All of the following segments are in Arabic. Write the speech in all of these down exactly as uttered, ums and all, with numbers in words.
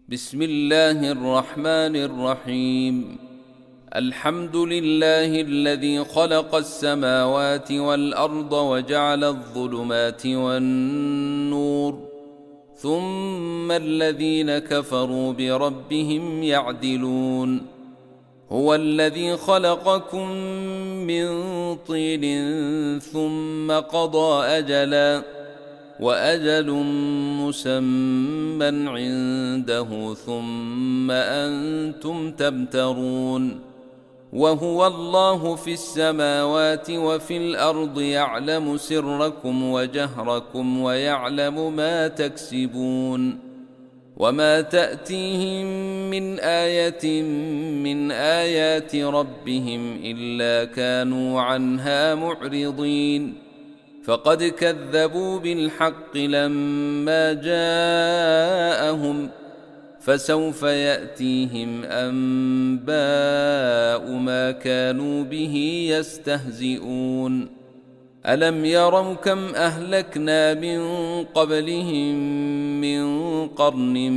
بسم الله الرحمن الرحيم. الحمد لله الذي خلق السماوات والأرض وجعل الظلمات والنور، ثم الذين كفروا بربهم يعدلون. هو الذي خلقكم من طين ثم قضى أجلا، وأجل مسمى عنده ثم أنتم تمترون. وهو الله في السماوات وفي الأرض، يعلم سركم وجهركم ويعلم ما تكسبون. وما تأتيهم من آية من آيات ربهم إلا كانوا عنها معرضين. فقد كذبوا بالحق لما جاءهم، فسوف يأتيهم أنباء ما كانوا به يستهزئون. ألم يروا كم أهلكنا من قبلهم من قرن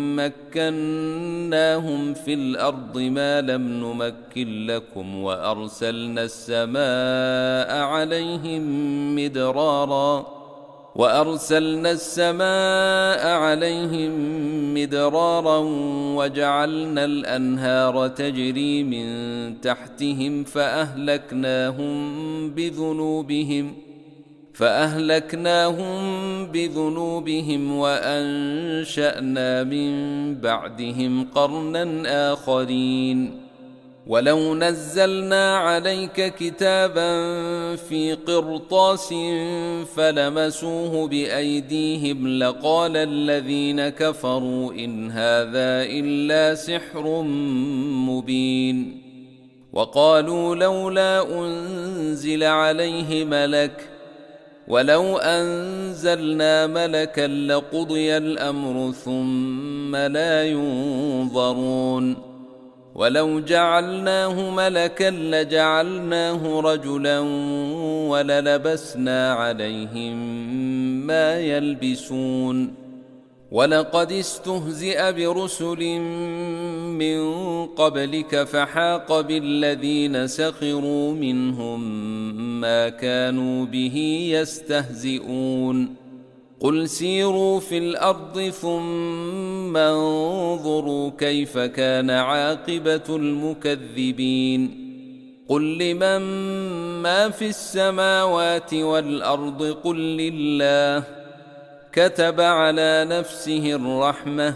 مكناهم في الأرض ما لم نمكن لكم، وأرسلنا السماء عليهم مدرارا وأرسلنا السماء عليهم مدرارا وجعلنا الأنهار تجري من تحتهم فأهلكناهم بذنوبهم فأهلكناهم بذنوبهم وأنشأنا من بعدهم قرنا آخرين. ولو نزلنا عليك كتابا في قرطاس فلمسوه بأيديهم لقال الذين كفروا إن هذا إلا سحر مبين. وقالوا لولا أنزل عليه ملك، ولو أنزلنا ملكا لقضي الأمر ثم لا ينظرون. ولو جعلناه ملكا لجعلناه رجلا وللبسنا عليهم ما يلبسون. ولقد استهزئ برسل من قبلك فحاق بالذين سخروا منهم ما كانوا به يستهزئون. قل سيروا في الأرض ثم انظروا كيف كان عاقبة المكذبين. قل لمن ما في السماوات والأرض قل لله، كتب على نفسه الرحمة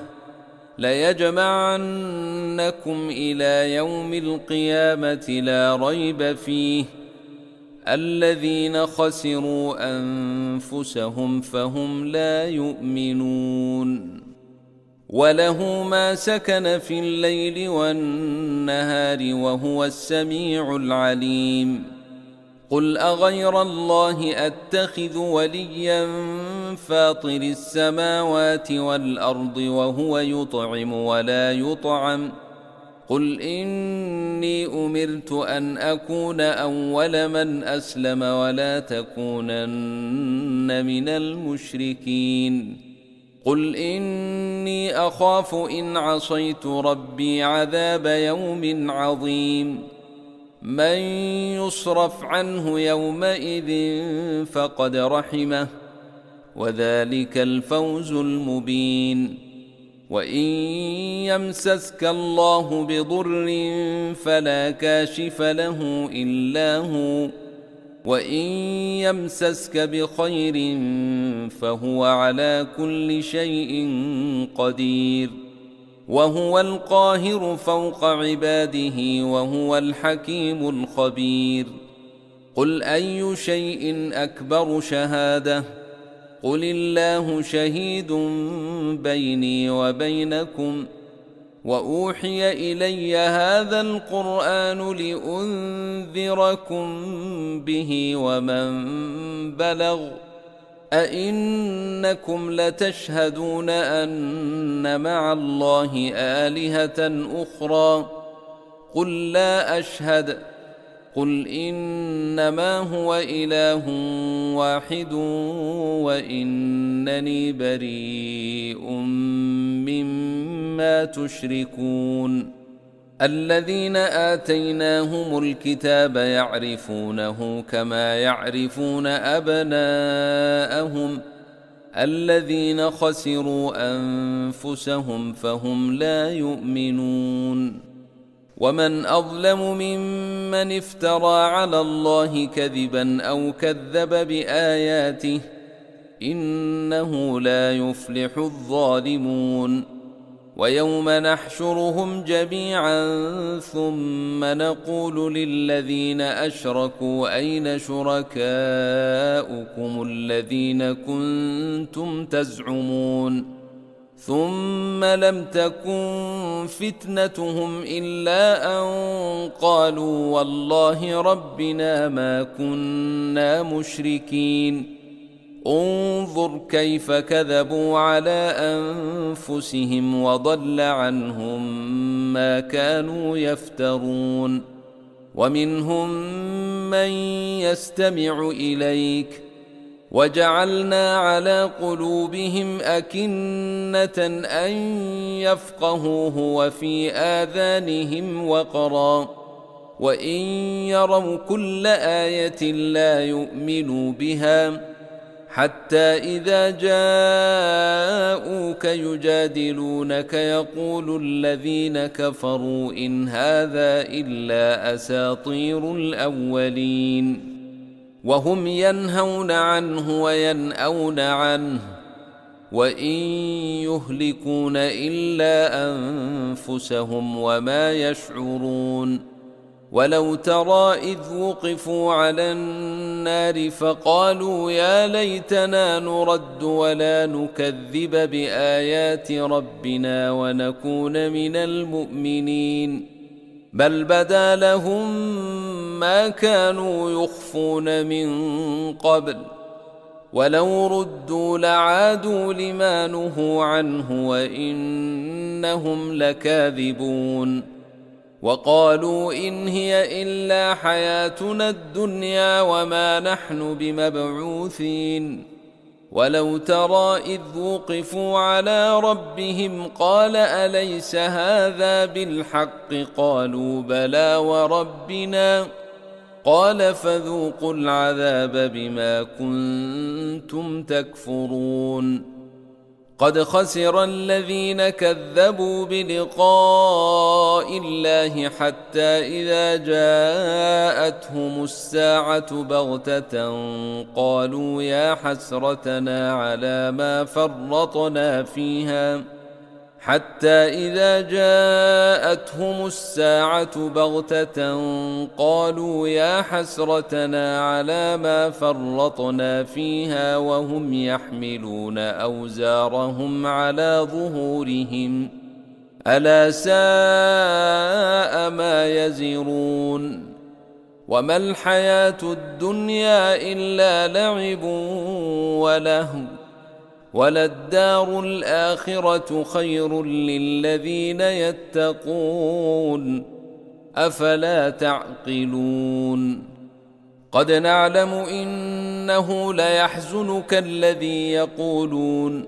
ليجمعنكم إلى يوم القيامة لا ريب فيه، الذين خسروا أنفسهم فهم لا يؤمنون. وله ما سكن في الليل والنهار وهو السميع العليم. قل أغير الله أتخذ وليا فاطر السماوات والأرض وهو يطعم ولا يطعم؟ قل إني أمرت أن أكون أول من أسلم ولا تكونن من المشركين. قل إني أخاف إن عصيت ربي عذاب يوم عظيم. من يصرف عنه يومئذ فقد رحمه، وذلك الفوز المبين. وإن يمسسك الله بضر فلا كاشف له إلا هو، وإن يمسسك بخير فهو على كل شيء قدير. وهو القاهر فوق عباده وهو الحكيم الخبير. قل أي شيء أكبر شهادة؟ قل الله شهيد بيني وبينكم. وأوحي إلي هذا القرآن لأنذركم به ومن بلغ. أئنكم لتشهدون أن مع الله آلهة أخرى؟ قل لا أشهد. قل إنما هو إله واحد وإنني بريء مما ما تشركون الذين آتيناهم الكتاب يعرفونه كما يعرفون أبناءهم الذين خسروا أنفسهم فهم لا يؤمنون ومن أظلم ممن افترى على الله كذبا أو كذب بآياته إنه لا يفلح الظالمون ويوم نحشرهم جميعا ثم نقول للذين أشركوا أين شركاؤكم الذين كنتم تزعمون ثم لم تكن فتنتهم إلا أن قالوا والله ربنا ما كنا مشركين انظر كيف كذبوا على أنفسهم وضل عنهم ما كانوا يفترون ومنهم من يستمع إليك وجعلنا على قلوبهم أكنة أن يفقهوه وفي آذانهم وقرا وإن يروا كل آية لا يؤمنوا بها حتى إذا جاءوك يجادلونك يقول الذين كفروا إن هذا إلا أساطير الأولين وهم ينهون عنه وينأون عنه وإن يهلكون إلا أنفسهم وما يشعرون ولو ترى إذ وقفوا على النار فقالوا يا ليتنا نرد ولا نكذب بآيات ربنا ونكون من المؤمنين بل بدا لهم ما كانوا يخفون من قبل ولو ردوا لعادوا لما نهوا عنه وإنهم لكاذبون وقالوا إن هي إلا حياتنا الدنيا وما نحن بمبعوثين ولو ترى إذ وقفوا على ربهم قال أليس هذا بالحق قالوا بلى وربنا قال فذوقوا العذاب بما كنتم تكفرون قد خسر الذين كذبوا بلقاء الله حتى إذا جاءتهم الساعة بغتة قالوا يا حسرتنا على ما فرطنا فيها حتى إذا جاءتهم الساعة بغتة قالوا يا حسرتنا على ما فرطنا فيها وهم يحملون أوزارهم على ظهورهم ألا ساء ما يزرون وما الحياة الدنيا إلا لعب ولهو وللدار الآخرة خير للذين يتقون أفلا تعقلون قد نعلم إنه ليحزنك الذي يقولون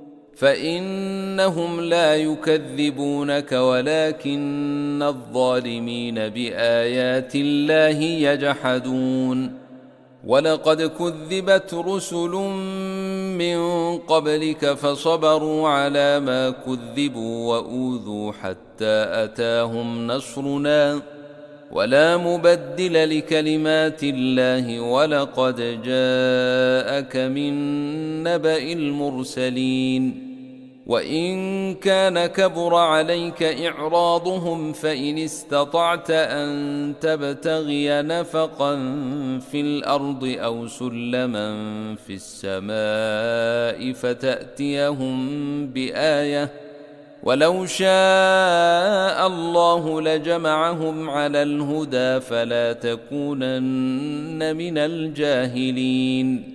فإنهم لا يكذبونك ولكن الظالمين بآيات الله يجحدون ولقد كذبت رسل من قبلك فصبروا على ما كذبوا وأوذوا حتى أتاهم نصرنا ولا مبدل لكلمات الله ولقد جاءك من نبأ المرسلين وإن كان كبر عليك إعراضهم فإن استطعت أن تبتغي نفقا في الأرض أو سلما في السماء فتأتيهم بآية ولو شاء الله لجمعهم على الهدى فلا تكونن من الجاهلين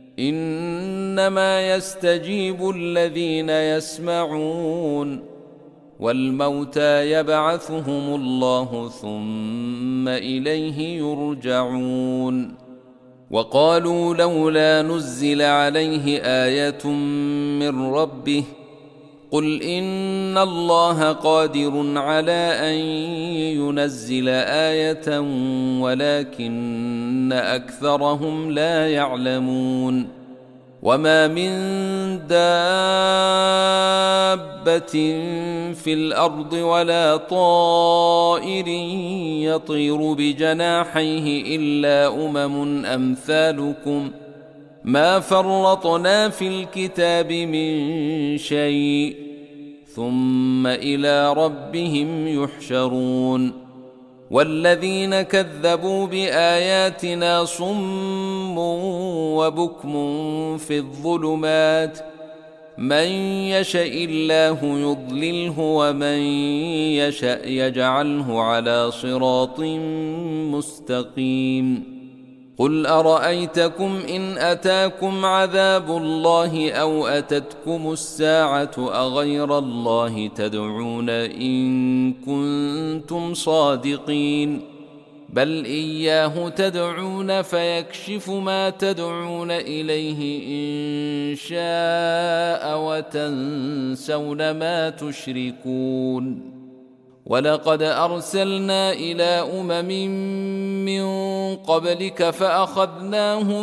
إنما يستجيب الذين يسمعون والموتى يبعثهم الله ثم إليه يرجعون وقالوا لولا نزل عليه آية من ربه قل إن الله قادر على أن ينزل آية ولكن أكثرهم لا يعلمون وما من دابة في الأرض ولا طائر يطير بجناحيه إلا أمم أمثالكم ما فرطنا في الكتاب من شيء ثم إلى ربهم يحشرون والذين كذبوا بآياتنا صم وبكم في الظلمات من يشاء الله يضلله ومن يشاء يجعله على صراط مستقيم قل أرأيتكم إن أتاكم عذاب الله أو أتتكم الساعة أغير الله تدعون إن كنتم صادقين بل إياه تدعون فيكشف ما تدعون إليه إن شاء وتنسون ما تشركون ولقد أرسلنا إلى أمم من قبلك فأخذناهم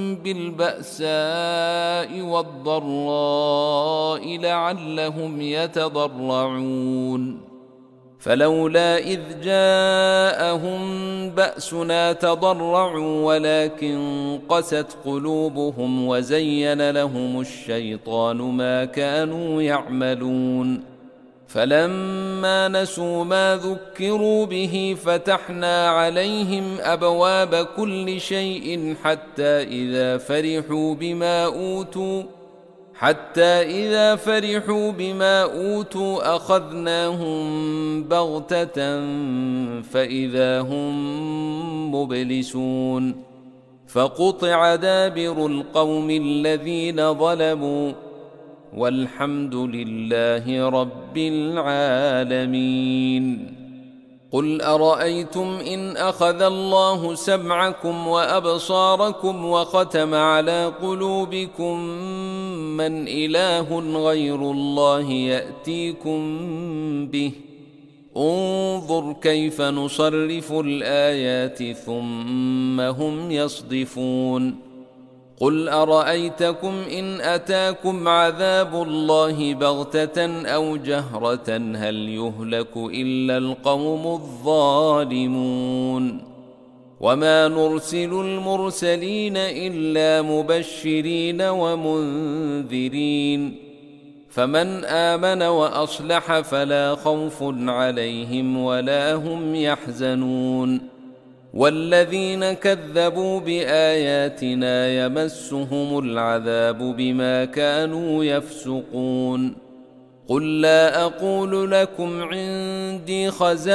بالبأساء والضراء لعلهم يتضرعون فلولا إذ جاءهم بأسنا تضرعوا ولكن قست قلوبهم وزين لهم الشيطان ما كانوا يعملون فلما نسوا ما ذكروا به فتحنا عليهم أبواب كل شيء حتى إذا فرحوا بما أوتوا حتى إذا فرحوا بما أوتوا أخذناهم بغتة فإذا هم مبلسون فقطع دابر القوم الذين ظلموا والحمد لله رب العالمين قل أرأيتم إن أخذ الله سمعكم وأبصاركم وختم على قلوبكم من إله غير الله يأتيكم به انظر كيف نصرف الآيات ثم هم يصدفون قل أرأيتكم إن أتاكم عذاب الله بغتة أو جهرة هل يهلك إلا القوم الظالمون وما نرسل المرسلين إلا مبشرين ومنذرين فمن آمن وأصلح فلا خوف عليهم ولا هم يحزنون والذين كذبوا بآياتنا يمسهم العذاب بما كانوا يفسقون قل لا أقول لكم عندي خزائن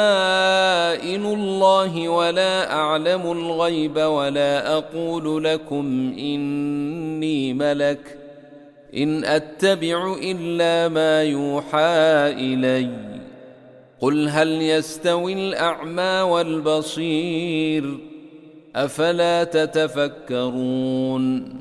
الله ولا أعلم الغيب ولا أقول لكم إني ملك إن أتبع إلا ما يوحى إلي قل هل يستوي الأعمى والبصير أفلا تتفكرون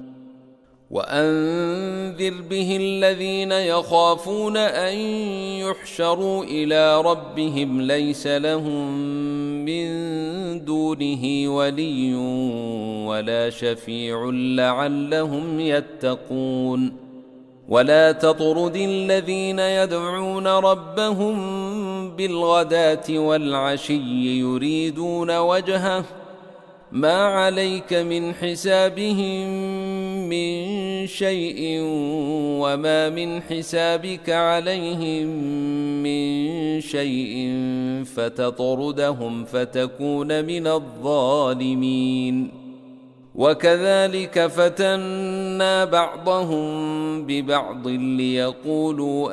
وأنذر به الذين يخافون أن يحشروا إلى ربهم ليس لهم من دونه ولي ولا شفيع لعلهم يتقون ولا تطرد الذين يدعون ربهم بالغداة والعشي يريدون وجهه ما عليك من حسابهم من شيء وما من حسابك عليهم من شيء فتطردهم فتكون من الظالمين وكذلك فتنا بعضهم ببعض ليقولوا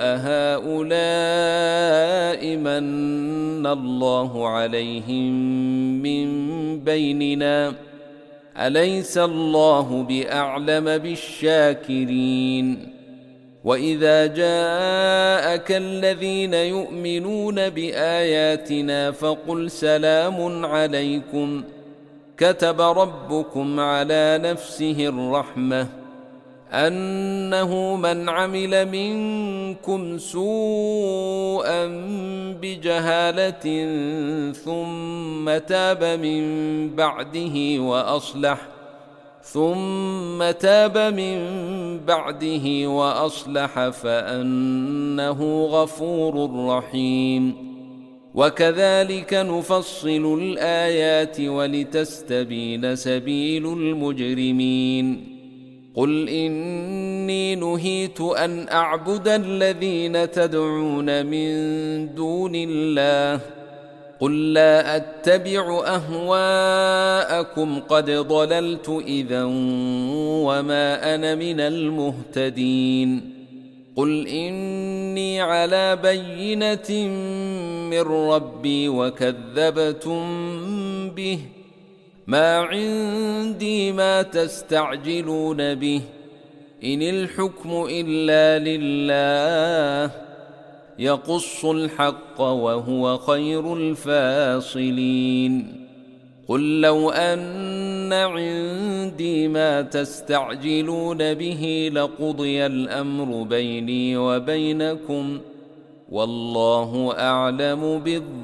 أهؤلاء من الله عليهم من بيننا أليس الله بأعلم بالشاكرين وإذا جاءك الذين يؤمنون بآياتنا فقل سلام عليكم كتب ربكم على نفسه الرحمة أنه من عمل منكم سوءا بجهالة ثم تاب من بعده وأصلح ثم تاب من بعده وأصلح فأنه غفور رحيم. وكذلك نفصل الآيات ولتستبين سبيل المجرمين. قل إني نهيت أن أعبد الذين تدعون من دون الله قل لا أتبع أهواءكم قد ضللت إذا وما أنا من المهتدين. قل إني على بينة من ربي وكذبتم به ما عندي ما تستعجلون به إن الحكم إلا لله يقص الحق وهو خير الفاصلين. قل لو أن عندي ما تستعجلون به لقضي الأمر بيني وبينكم والله أعلم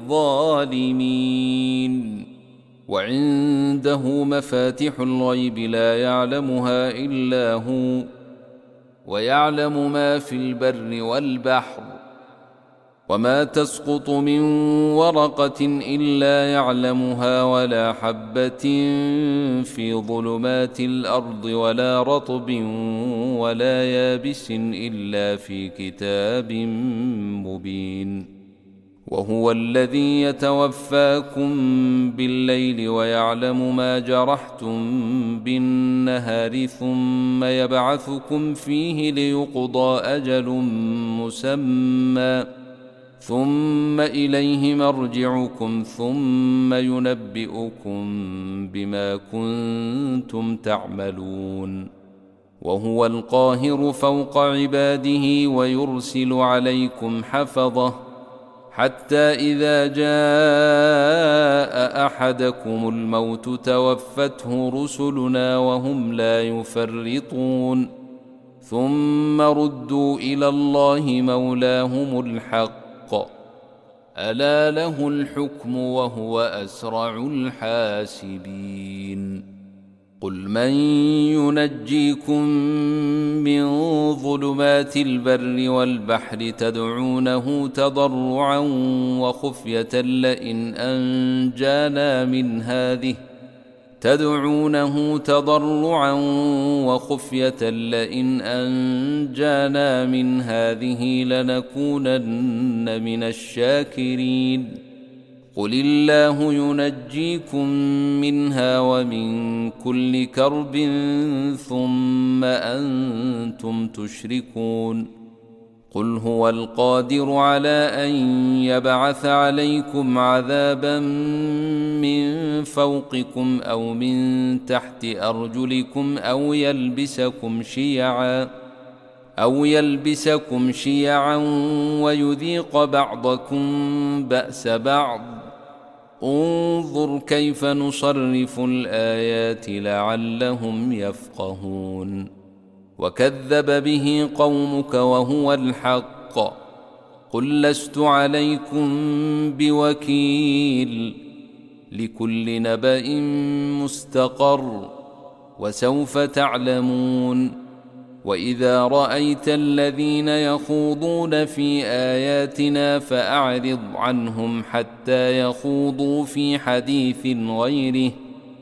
بالظالمين. وعنده مفاتح الغيب لا يعلمها إلا هو ويعلم ما في البر والبحر وما تسقط من ورقة إلا يعلمها ولا حبة في ظلمات الأرض ولا رطب ولا يابس إلا في كتاب مبين. وهو الذي يتوفاكم بالليل ويعلم ما جرحتم بالنهار ثم يبعثكم فيه ليقضى أجل مسمى ثم إليه مرجعكم ثم ينبئكم بما كنتم تعملون. وهو القاهر فوق عباده ويرسل عليكم حفظه حتى إذا جاء أحدكم الموت توفته رسلنا وهم لا يفرطون ثم ردوا إلى الله مولاهم الحق ألا له الحكم وهو أسرع الحاسبين. قل من ينجيكم من ظلمات البر والبحر تدعونه تضرعا وخفية لئن أنجانا من هذه تدعونه تضرعا وخفية لئن أنجانا من هذه لنكونن من الشاكرين. قل الله ينجيكم منها ومن كل كرب ثم أنتم تشركون. قل هو القادر على أن يبعث عليكم عذابا من فوقكم أو من تحت أرجلكم أو يلبسكم شيعا أو يلبسكم شيعا ويذيق بعضكم بأس بعض انظر كيف نصرف الآيات لعلهم يفقهون. وكذب به قومك وهو الحق قل لست عليكم بوكيل لكل نبأ مستقر وسوف تعلمون. وإذا رأيت الذين يخوضون في آياتنا فأعرض عنهم حتى يخوضوا في حديث غيره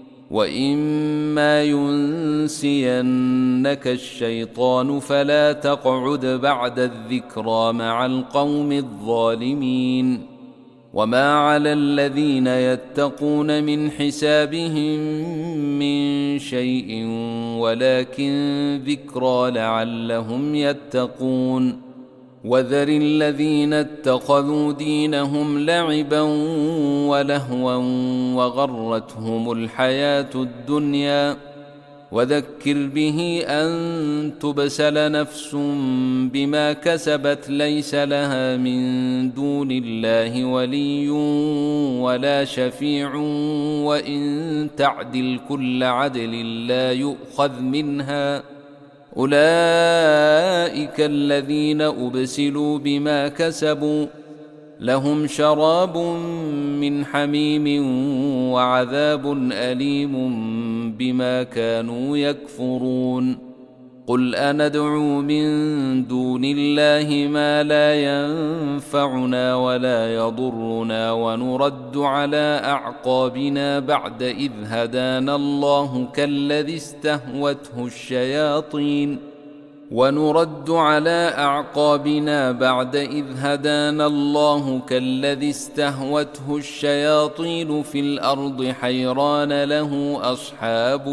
وإما ينسينك الشيطان فلا تقعد بعد الذكرى مع القوم الظالمين. وما على الذين يتقون من حسابهم من شيء ولكن ذكرى لعلهم يتقون. وذر الذين اتخذوا دينهم لعبا ولهوا وغرتهم الحياة الدنيا وذكر به أن تبسل نفس بما كسبت ليس لها من دون الله ولي ولا شفيع وإن تعدل كل عدل لا يؤخذ منها أولئك الذين أبسلوا بما كسبوا لهم شراب من حميم وعذاب أليم بما كانوا يكفرون قل أندعو من دون الله ما لا ينفعنا ولا يضرنا ونرد على أعقابنا بعد إذ هدانا الله كالذي استهوته الشياطين ونرد على أعقابنا بعد إذ هدانا الله كالذي استهوته الشياطين في الأرض حيران له أصحاب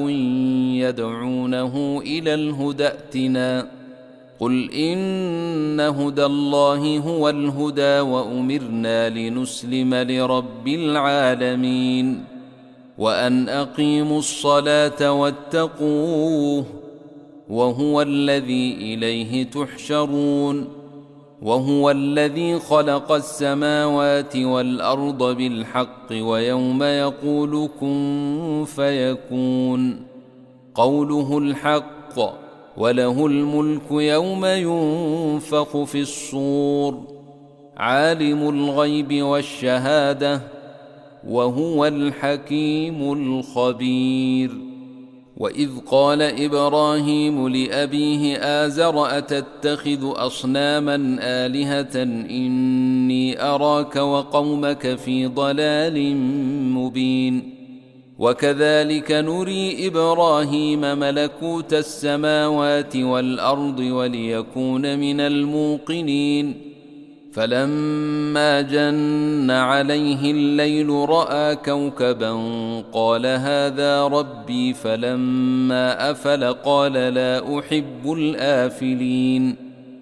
يدعونه إلى الهدى ائتنا قل إن هدى الله هو الهدى وأمرنا لنسلم لرب العالمين وأن أقيموا الصلاة واتقوه وهو الذي إليه تحشرون وهو الذي خلق السماوات والأرض بالحق ويوم يقول كن فيكون قوله الحق وله الملك يوم ينفخ في الصور عالم الغيب والشهادة وهو الحكيم الخبير وإذ قال إبراهيم لأبيه آزر أتتخذ أصناما آلهة إني أراك وقومك في ضلال مبين وكذلك نري إبراهيم ملكوت السماوات والأرض وليكون من الموقنين فلما جن عليه الليل رأى كوكبا قال هذا ربي فلما أفل قال لا أحب الآفلين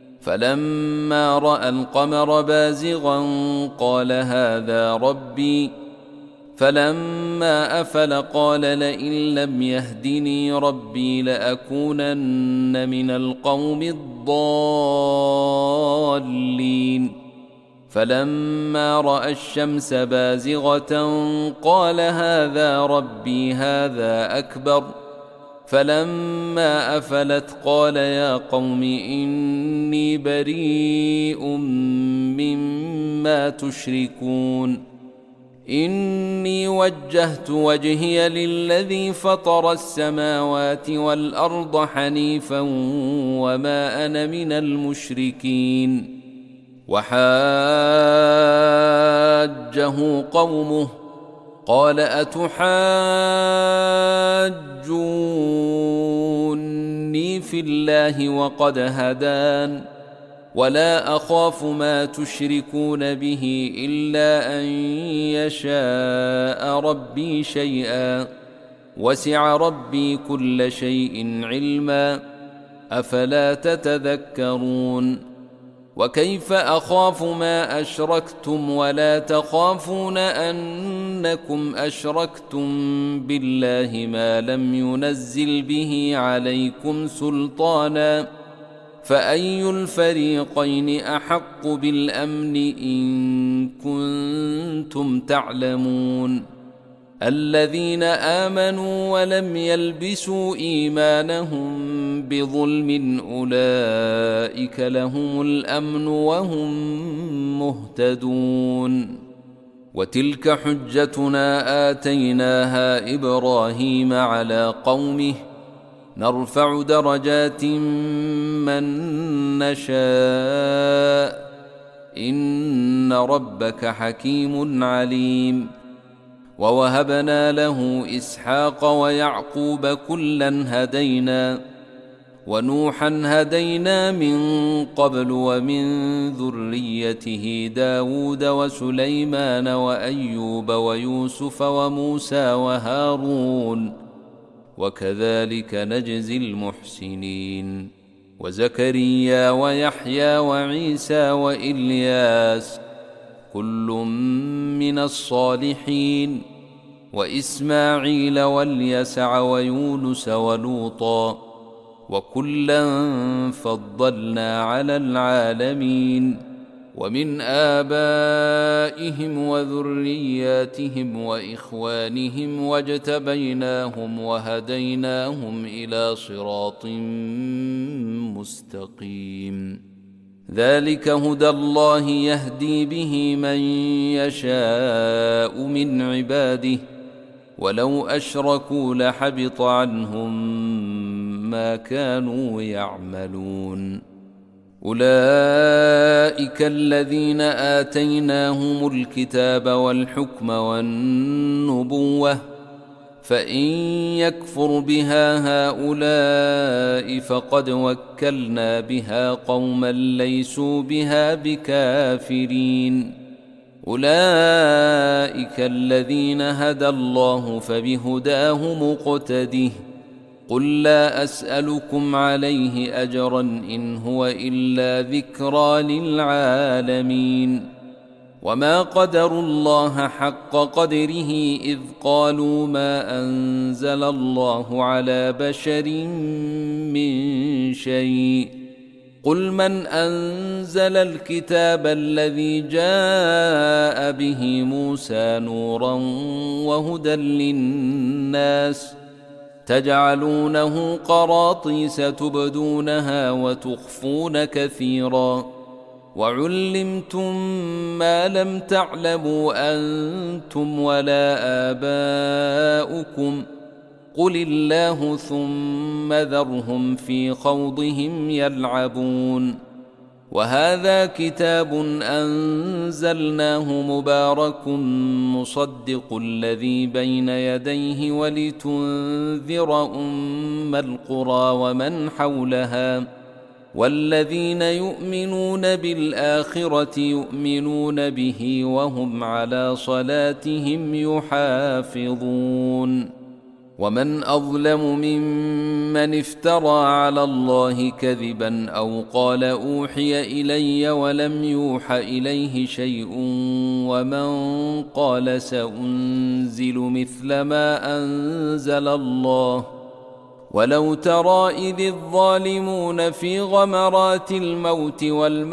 فلما رأى القمر بازغا قال هذا ربي فلما أفل قال لئن لم يهدني ربي لأكونن من القوم الضالين فلما رأى الشمس بازغة قال هذا ربي هذا أكبر فلما أفلت قال يا قوم إني بريء مما تشركون إني وجهت وجهي للذي فطر السماوات والأرض حنيفا وما أنا من المشركين وحاجه قومه قال أتحاجوني في الله وقد هدان ولا أخاف ما تشركون به إلا أن يشاء ربي شيئا وسع ربي كل شيء علما أفلا تتذكرون وكيف أخاف ما أشركتم ولا تخافون أنكم أشركتم بالله ما لم ينزل به عليكم سلطانا فأي الفريقين أحق بالأمن إن كنتم تعلمون الذين آمنوا ولم يلبسوا إيمانهم بظلم أولئك لهم الأمن وهم مهتدون وتلك حجتنا آتيناها إبراهيم على قومه نرفع درجات من نشاء إن ربك حكيم عليم ووهبنا له إسحاق ويعقوب كلا هدينا ونوحا هدينا من قبل ومن ذريته داود وسليمان وأيوب ويوسف وموسى وهارون وكذلك نجزي المحسنين وزكريا ويحيى وعيسى وإلياس كل من الصالحين وإسماعيل واليسع ويونس ولوطا وكلا فضلنا على العالمين ومن آبائهم وذرياتهم وإخوانهم واجتبيناهم وهديناهم إلى صراط مستقيم ذلك هدى الله يهدي به من يشاء من عباده ولو أشركوا لحبط عنهم ما كانوا يعملون أولئك الذين آتيناهم الكتاب والحكم والنبوة فإن يكفر بها هؤلاء فقد وكلنا بها قوما ليسوا بها بكافرين أولئك الذين هدى الله فبهداه مقتده قل لا أسألكم عليه أجرا إن هو إلا ذكرى للعالمين وما قدروا الله حق قدره إذ قالوا ما أنزل الله على بشر من شيء قل من أنزل الكتاب الذي جاء به موسى نورا وهدى للناس تجعلونه قراطيس تبدونها وتخفون كثيرا وعلمتم ما لم تعلموا أنتم ولا آباؤكم قل الله ثم ذرهم في خوضهم يلعبون وهذا كتاب أنزلناه مبارك مصدق الذي بين يديه ولتنذر أم القرى ومن حولها والذين يؤمنون بالآخرة يؤمنون به وهم على صلاتهم يحافظون ومن أظلم ممن افترى على الله كذبا أو قال أوحي إلي ولم يوح إليه شيء ومن قال سأنزل مثل ما أنزل الله ولو ترى إذ الظالمون في غمرات الموت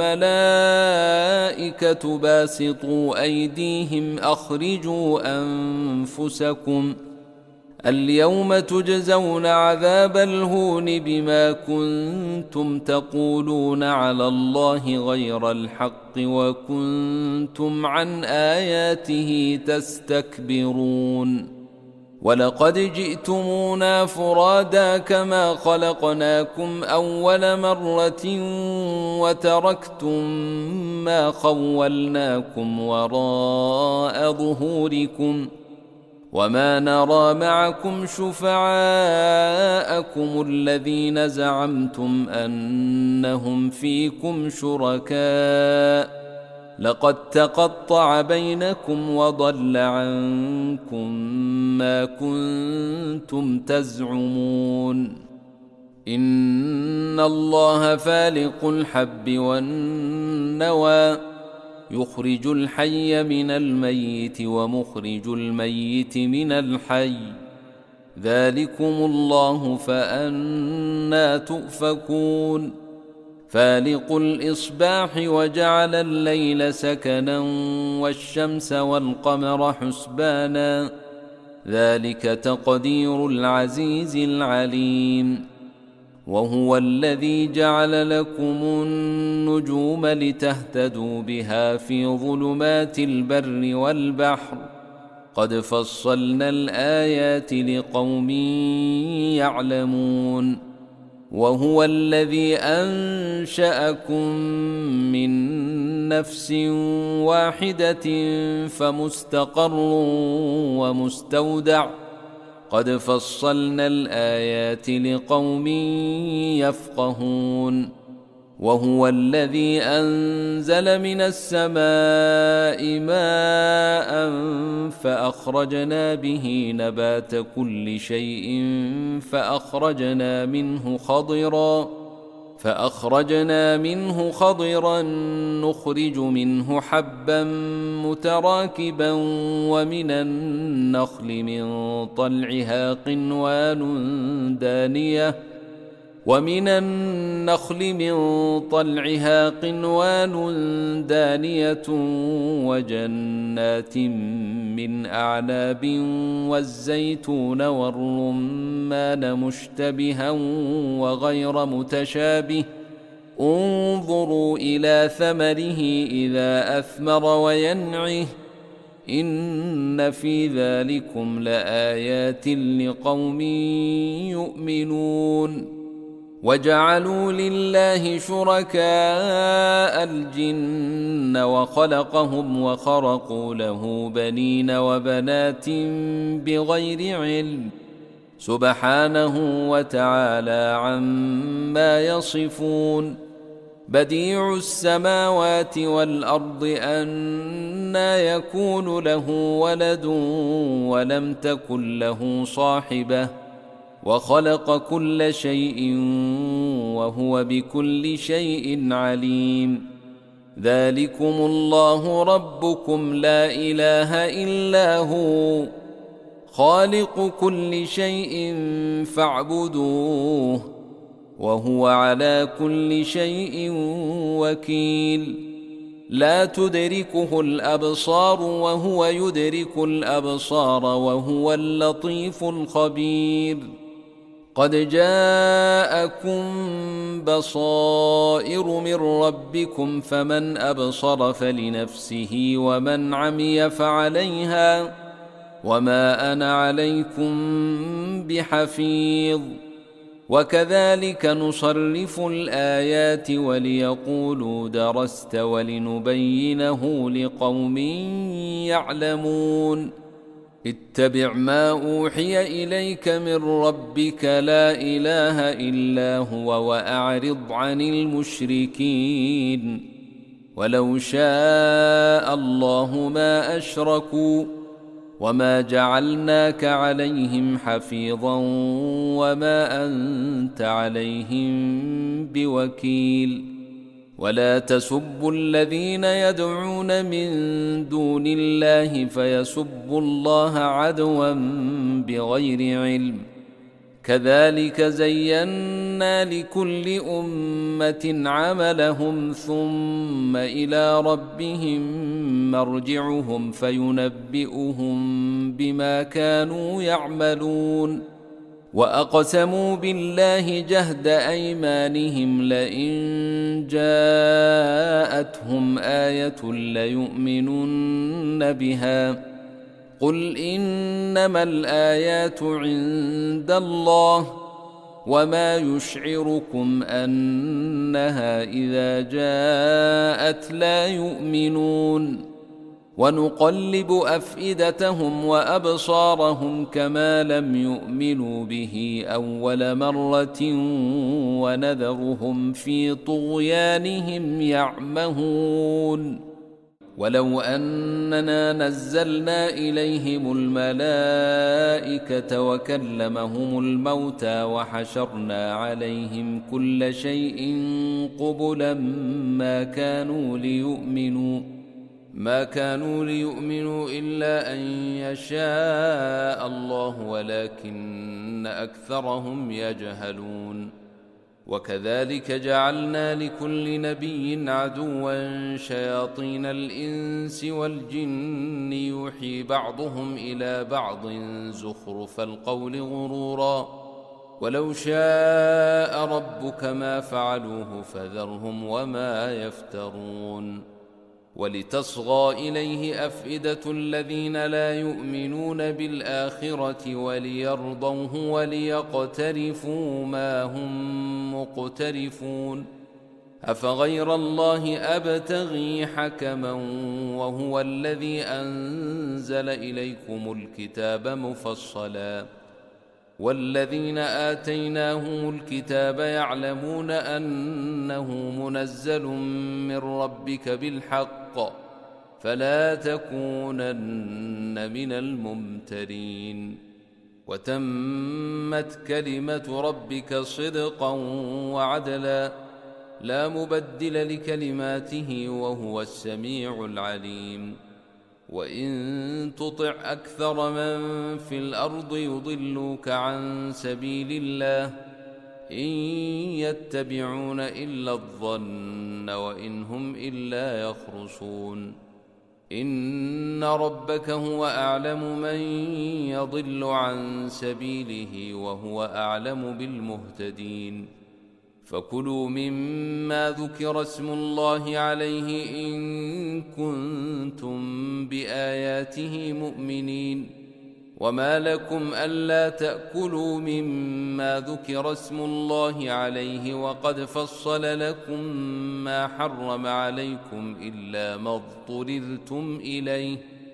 والملائكة باسطوا أيديهم أخرجوا أنفسكم اليوم تجزون عذاب الهون بما كنتم تقولون على الله غير الحق وكنتم عن آياته تستكبرون ولقد جئتمونا فرادا كما خلقناكم أول مرة وتركتم ما خولناكم وراء ظهوركم وما نرى معكم شفعاءكم الذين زعمتم أنهم فيكم شركاء لقد تقطع بينكم وضل عنكم ما كنتم تزعمون إن الله فالق الحب والنوى يخرج الحي من الميت ومخرج الميت من الحي ذلكم الله فأنى تؤفكون فالق الإصباح وجعل الليل سكنا والشمس والقمر حسبانا ذلك تقدير العزيز العليم وهو الذي جعل لكم النجوم لتهتدوا بها في ظلمات البر والبحر قد فصلنا الآيات لقوم يعلمون وهو الذي أنشأكم من نفس واحدة فمستقر ومستودع قد فصلنا الآيات لقوم يفقهون وهو الذي أنزل من السماء ماء فأخرجنا به نبات كل شيء فأخرجنا منه خضرا فأخرجنا منه خضرا نخرج منه حبا متراكبا ومن النخل من طلعها قنوان دانية ومن النخل من طلعها قنوان دانية وجنات من أعناب والزيتون والرمان مشتبها وغير متشابه انظروا إلى ثمره إذا أثمر وينعه إن في ذلكم لآيات لقوم يؤمنون. وجعلوا لله شركاء الجن وخلقهم وخرقوا له بنين وبنات بغير علم سبحانه وتعالى عما يصفون. بديع السماوات والأرض أنى يكون له ولد ولم تكن له صاحبة وخلق كل شيء وهو بكل شيء عليم. ذلكم الله ربكم لا إله إلا هو خالق كل شيء فاعبدوه وهو على كل شيء وكيل. لا تدركه الأبصار وهو يدرك الأبصار وهو اللطيف الخبير. قد جاءكم بصائر من ربكم فمن أبصر فلنفسه ومن عمي فعليها وما أنا عليكم بحفيظ. وكذلك نصرف الآيات وليقولوا درست ولنبينه لقوم يعلمون. اتبع ما أوحي إليك من ربك لا إله إلا هو وأعرض عن المشركين. ولو شاء الله ما أشركوا وما جعلناك عليهم حفيظا وما أنت عليهم بوكيل. ولا تسبوا الذين يدعون من دون الله فيسبوا الله عدوا بغير علم كذلك زينا لكل أمة عملهم ثم إلى ربهم مرجعهم فينبئهم بما كانوا يعملون. وأقسموا بالله جهد أيمانهم لئن جاءتهم آية ليؤمنن بها قل إنما الآيات عند الله وما يشعركم أنها إذا جاءت لا يؤمنون. ونقلب أفئدتهم وأبصارهم كما لم يؤمنوا به أول مرة ونذرهم في طغيانهم يعمهون. ولو أننا نزلنا إليهم الملائكة وكلمهم الموتى وحشرنا عليهم كل شيء قبلا ما كانوا ليؤمنوا ما كانوا ليؤمنوا إلا أن يشاء الله ولكن أكثرهم يجهلون. وكذلك جعلنا لكل نبي عدوا شياطين الإنس والجن يوحي بعضهم إلى بعض زخرف القول غرورا ولو شاء ربك ما فعلوه فذرهم وما يفترون. ولتصغى إليه أفئدة الذين لا يؤمنون بالآخرة وليرضوه وليقترفوا ما هم مقترفون. أفغير الله أبتغي حكما وهو الذي أنزل إليكم الكتاب مفصلا والذين آتيناهم الكتاب يعلمون أنه منزل من ربك بالحق فلا تكونن من الممترين. وتمت كلمة ربك صدقا وعدلا لا مبدل لكلماته وهو السميع العليم. وإن تطع أكثر من في الأرض يضلوك عن سبيل الله إن يتبعون إلا الظن وإن هم إلا يخرصون إن ربك هو أعلم من يضل عن سبيله وهو أعلم بالمهتدين فكلوا مما ذكر اسم الله عليه إن كنتم بآياته مؤمنين وما لكم ألا تأكلوا مما ذكر اسم الله عليه وقد فصل لكم ما حرم عليكم إلا ما اضطررتم إليه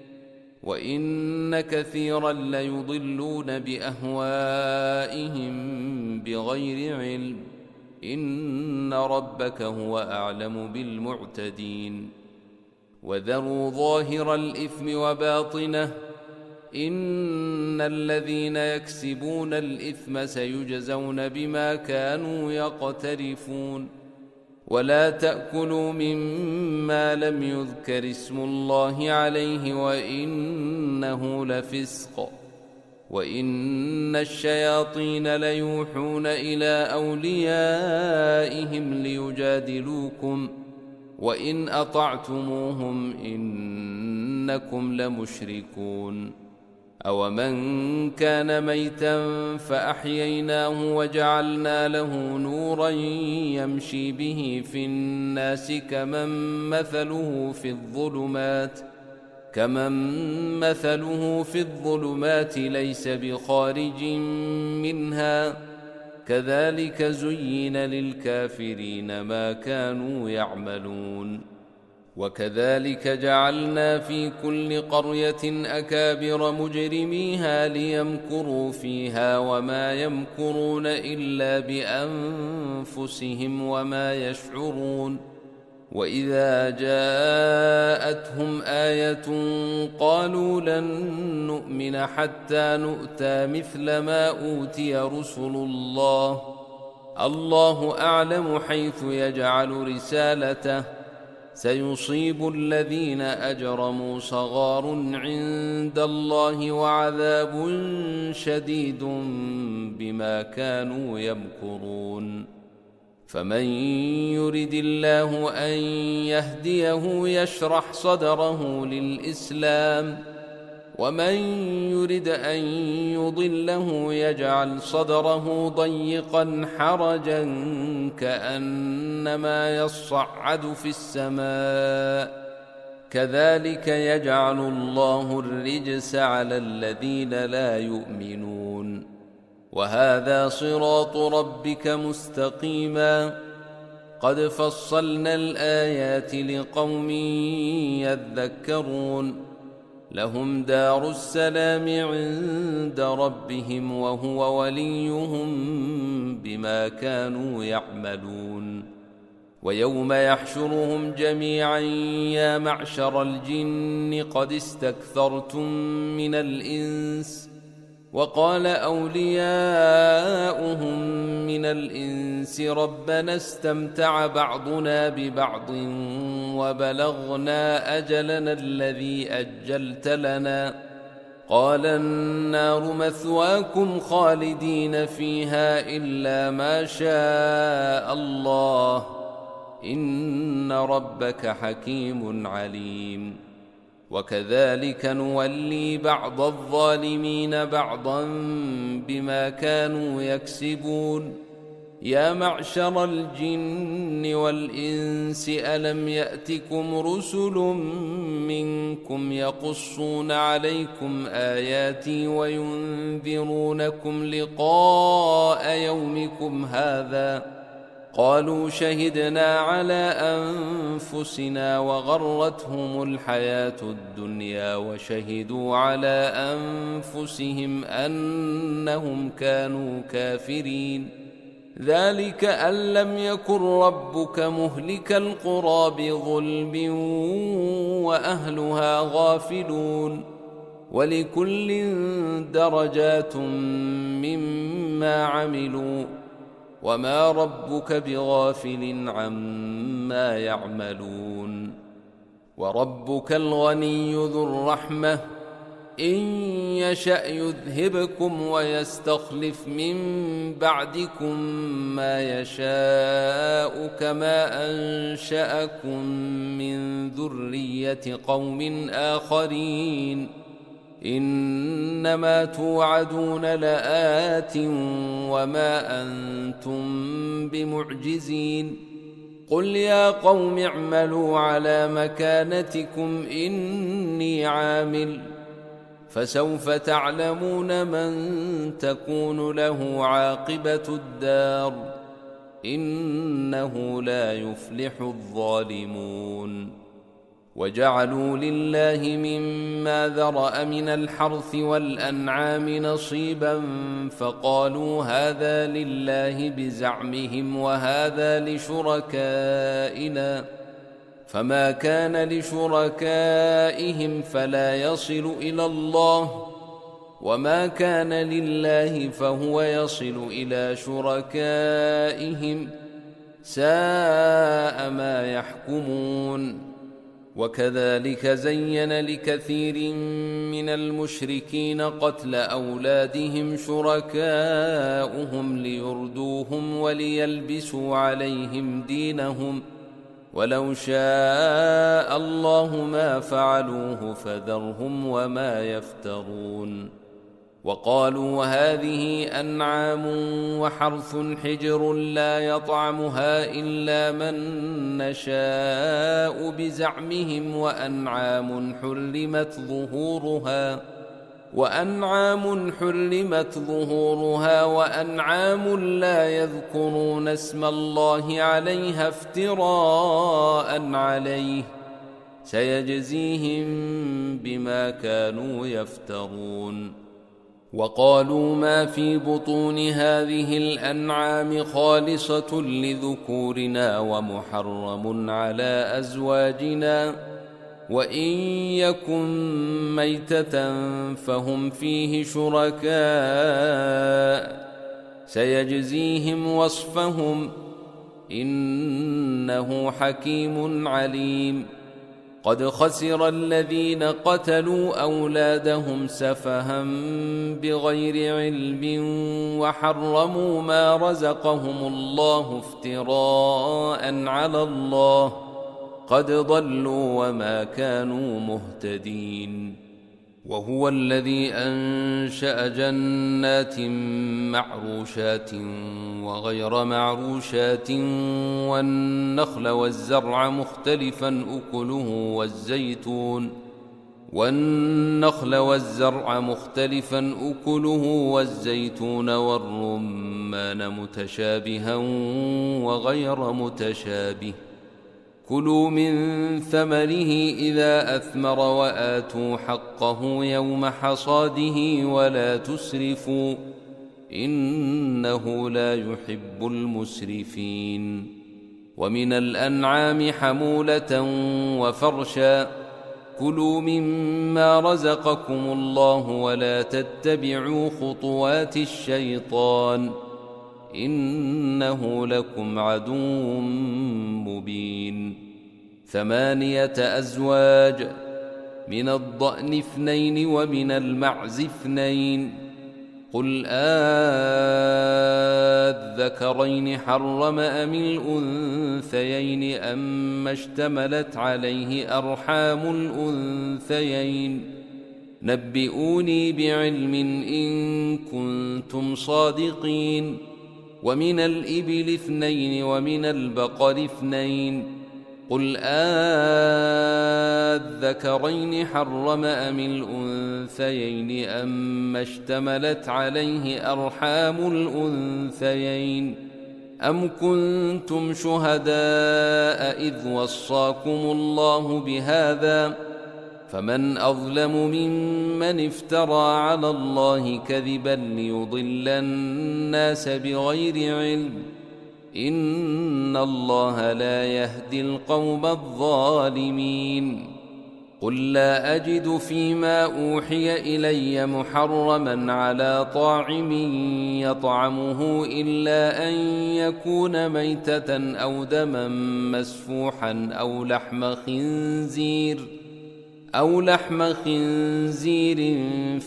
وإن كثيرا ليضلون بأهوائهم بغير علم إن ربك هو أعلم بالمعتدين وذروا ظاهر الإثم وباطنه إن الذين يكسبون الإثم سيجزون بما كانوا يقترفون ولا تأكلوا مما لم يذكر اسم الله عليه وإنه لفسق وإن الشياطين ليوحون إلى أوليائهم ليجادلوكم وإن أطعتموهم إنكم لمشركون أومن كان ميتا فأحييناه وجعلنا له نورا يمشي به في الناس كمن مثله في الظلمات كمن مثله في الظلمات ليس بخارج منها كذلك زين للكافرين ما كانوا يعملون وكذلك جعلنا في كل قرية أكابر مجرميها ليمكروا فيها وما يمكرون إلا بأنفسهم وما يشعرون وإذا جاءتهم آية قالوا لن نؤمن حتى نؤتى مثل ما أوتي رسل الله الله أعلم حيث يجعل رسالته سيصيب الذين أجرموا صغار عند الله وعذاب شديد بما كانوا يمكرون فمن يرد الله أن يهديه يشرح صدره للإسلام ومن يرد أن يضله يجعل صدره ضيقا حرجا كأنما يصعد في السماء كذلك يجعل الله الرجس على الذين لا يؤمنون وهذا صراط ربك مستقيما قد فصلنا الآيات لقوم يذكرون لهم دار السلام عند ربهم وهو وليهم بما كانوا يعملون ويوم يحشرهم جميعا يا معشر الجن قد استكثرتم من الإنس وقال أولياؤهم من الإنس ربنا استمتع بعضنا ببعض وبلغنا أجلنا الذي أجلت لنا قال النار مثواكم خالدين فيها إلا ما شاء الله إن ربك حكيم عليم وكذلك نولي بعض الظالمين بعضا بما كانوا يكسبون يا معشر الجن والإنس ألم يأتكم رسل منكم يقصون عليكم آياتي وينذرونكم لقاء يومكم هذا قالوا شهدنا على أنفسنا وغرتهم الحياة الدنيا وشهدوا على أنفسهم أنهم كانوا كافرين ذلك أن لم يكن ربك مهلك القرى بظلم وأهلها غافلون ولكل درجات مما عملوا وما ربك بغافل عما يعملون وربك الغني ذو الرحمة إن يشأ يذهبكم ويستخلف من بعدكم ما يشاء كما أنشأكم من ذرية قوم آخرين إنما توعدون لآت وما أنتم بمعجزين قل يا قوم اعملوا على مكانتكم إني عامل فسوف تعلمون من تكون له عاقبة الدار إنه لا يفلح الظالمون وجعلوا لله مما ذرأ من الحرث والأنعام نصيبا فقالوا هذا لله بزعمهم وهذا لشركائنا فما كان لشركائهم فلا يصل إلى الله وما كان لله فهو يصل إلى شركائهم ساء ما يحكمون وكذلك زين لكثير من المشركين قتل أولادهم شركاؤهم ليردوهم وليلبسوا عليهم دينهم ولو شاء الله ما فعلوه فذرهم وما يفترون وقالوا هذه أنعام وحرث حجر لا يطعمها إلا من نشاء بزعمهم وأنعام حرمت ظهورها وأنعام حرمت ظهورها وأنعام لا يذكرون اسم الله عليها افتراء عليه سيجزيهم بما كانوا يفترون وقالوا ما في بطون هذه الأنعام خالصة لذكورنا ومحرم على أزواجنا وإن يكن ميتة فهم فيه شركاء سيجزيهم وصفهم إنه حكيم عليم قد خسر الذين قتلوا أولادهم سفها بغير علم وحرموا ما رزقهم الله افتراء على الله قد ضلوا وما كانوا مهتدين وهو الذي أنشأ جنات معروشات وغير معروشات والنخل والزرع مختلفا أكله والزيتون والنخل والزرع مختلفا أكله والزيتون والرمان متشابها وغير متشابه كلوا من ثمره إذا أثمر وآتوا حقه يوم حصاده ولا تسرفوا إنه لا يحب المسرفين ومن الأنعام حمولة وفرشا كلوا مما رزقكم الله ولا تتبعوا خطوات الشيطان إنه لكم عدو مبين ثمانية أزواج من الضأن اثنين ومن المعز اثنين قل آذكرين حرم أم الأنثيين أم اشتملت عليه أرحام الأنثيين نبئوني بعلم إن كنتم صادقين ومن الإبل اثنين ومن البقر اثنين قل آذكرين حرم أم الأنثيين أم اشتملت عليه أرحام الأنثيين أم كنتم شهداء إذ وصاكم الله بهذا فمن أظلم ممن افترى على الله كذبا ليضل الناس بغير علم إن الله لا يهدي القوم الظالمين قل لا أجد فيما أوحي إلي محرما على طاعم يطعمه إلا أن يكون ميتة أو دما مسفوحا أو لحم خنزير أو لحم خنزير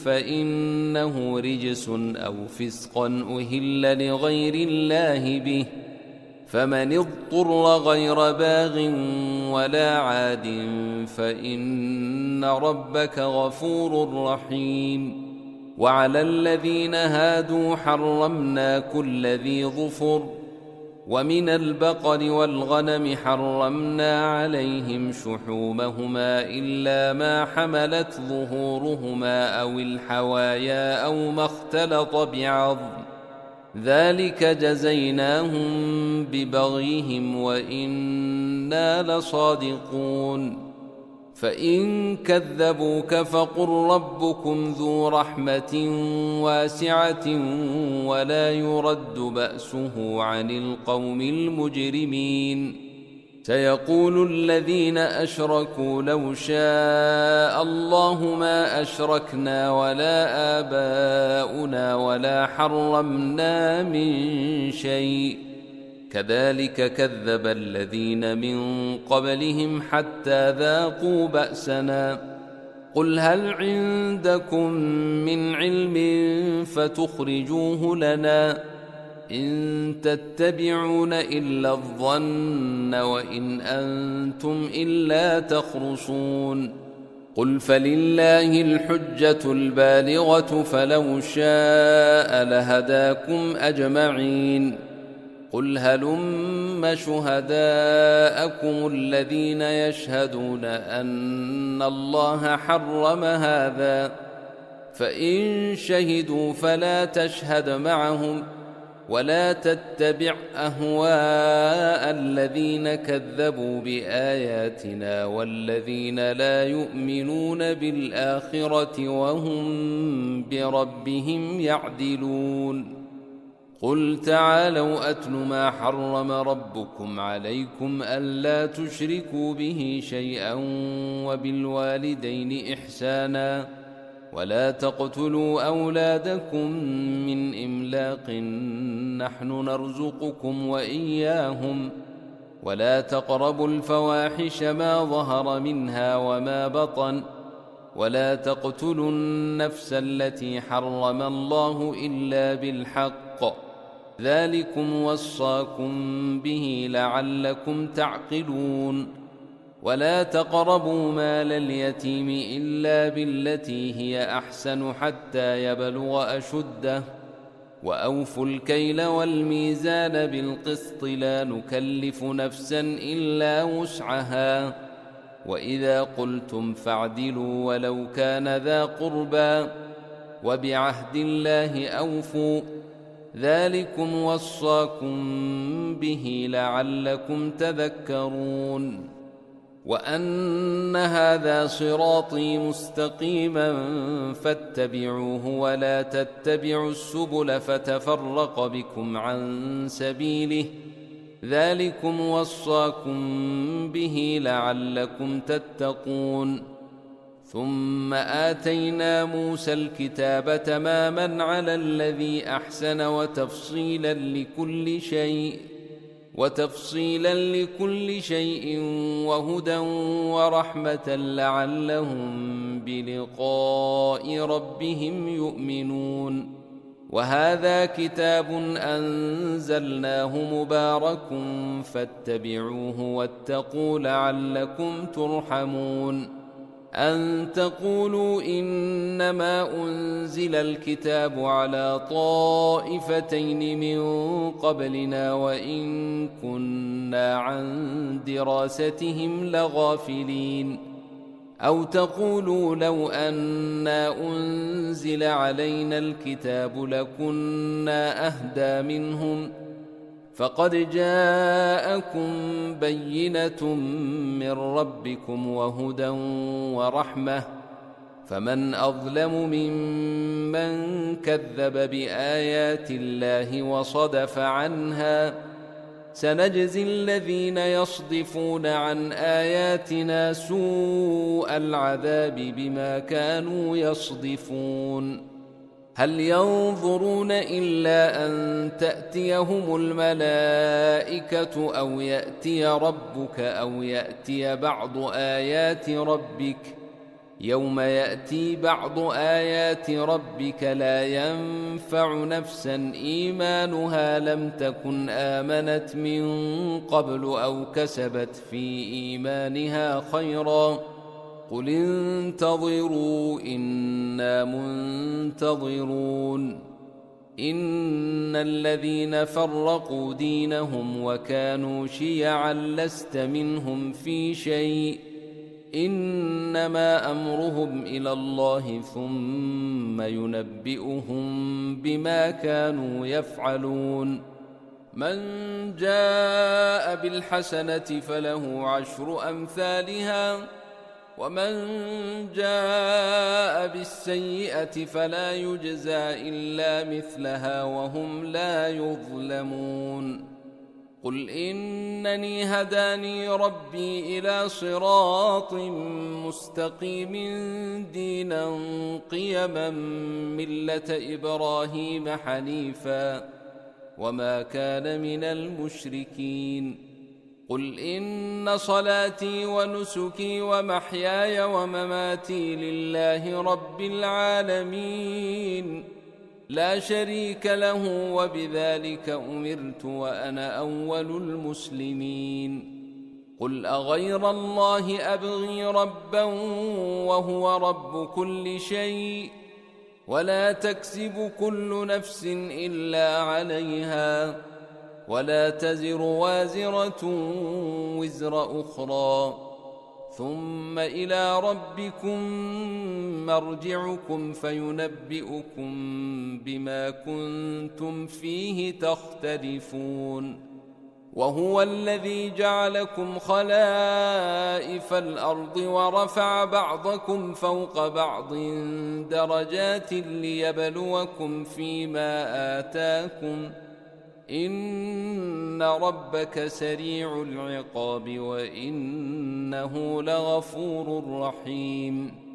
فإنه رجس أو فسقا أهل لغير الله به، فمن اضطر غير باغ ولا عاد فإن ربك غفور رحيم. وعلى الذين هادوا حرمنا كل ذي ظفر، ومن البقر والغنم حرمنا عليهم شحومهما إلا ما حملت ظهورهما أو الحوايا أو ما اختلط بعظم، ذلك جزيناهم ببغيهم وإنا لصادقون. فإن كذبوك فقل ربكم ذو رحمة واسعة ولا يرد بأسه عن القوم المجرمين. سيقول الذين أشركوا لو شاء الله ما أشركنا ولا آباؤنا ولا حرمنا من شيء، كذلك كذب الذين من قبلهم حتى ذاقوا بأسنا. قل هل عندكم من علم فتخرجوه لنا؟ إن تتبعون إلا الظن وإن أنتم إلا تخرصون. قل فلله الحجة البالغة فلو شاء لهداكم أجمعين. قل هلم شهداءكم الذين يشهدون أن الله حرم هذا، فإن شهدوا فلا تشهد معهم ولا تتبع أهواء الذين كذبوا بآياتنا والذين لا يؤمنون بالآخرة وهم بربهم يعدلون. قل تعالوا أتل ما حرم ربكم عليكم ألا تشركوا به شيئا وبالوالدين إحسانا ولا تقتلوا أولادكم من إملاق نحن نرزقكم وإياهم ولا تقربوا الفواحش ما ظهر منها وما بطن ولا تقتلوا النفس التي حرم الله إلا بالحق، ذلكم وصاكم به لعلكم تعقلون. ولا تقربوا مال اليتيم إلا بالتي هي أحسن حتى يبلغ أشده، وأوفوا الكيل والميزان بالقسط لا نكلف نفسا إلا وسعها، وإذا قلتم فاعدلوا ولو كان ذا قربى، وبعهد الله أوفوا، ذلكم وصاكم به لعلكم تذكرون. وأن هذا صراطي مستقيما فاتبعوه ولا تتبعوا السبل فتفرق بكم عن سبيله، ذلكم وصاكم به لعلكم تتقون. ثم آتينا موسى الكتاب تماما على الذي أحسن وتفصيلا لكل شيء وتفصيلا لكل شيء وهدى ورحمة لعلهم بلقاء ربهم يؤمنون. وهذا كتاب أنزلناه مبارك فاتبعوه واتقوا لعلكم ترحمون. أن تقولوا إنما أنزل الكتاب على طائفتين من قبلنا وإن كنا عن دراستهم لغافلين. أو تقولوا لو أنا أنزل علينا الكتاب لكنا أهدى منهم، فقد جاءكم بينة من ربكم وهدى ورحمة، فمن أظلم ممن كذب بآيات الله وصدف عنها. سنجزي الذين يصدفون عن آياتنا سوء العذاب بما كانوا يصدفون. هل ينظرون إلا أن تأتيهم الملائكة أو يأتي ربك أو يأتي بعض آيات ربك، يوم يأتي بعض آيات ربك لا ينفع نفسا إيمانها لم تكن آمنت من قبل أو كسبت في إيمانها خيرا قل انتظروا إنا منتظرون إن الذين فرقوا دينهم وكانوا شيعا لست منهم في شيء إنما أمرهم إلى الله ثم ينبئهم بما كانوا يفعلون من جاء بالحسنة فله عشر أمثالها ومن جاء بالسيئة فلا يجزى إلا مثلها وهم لا يظلمون قل إنني هداني ربي إلى صراط مستقيم دينا قيما ملة إبراهيم حنيفا وما كان من المشركين قل إن صلاتي ونسكي ومحياي ومماتي لله رب العالمين لا شريك له وبذلك أمرت وأنا أول المسلمين قل أغير الله أبغي ربا وهو رب كل شيء ولا تكسب كل نفس إلا عليها ولا تزر وازرة وزر أخرى ثم إلى ربكم مرجعكم فينبئكم بما كنتم فيه تختلفون وهو الذي جعلكم خلائف الأرض ورفع بعضكم فوق بعض درجات ليبلوكم فيما آتاكم إن ربك سريع العقاب وإنه لغفور رحيم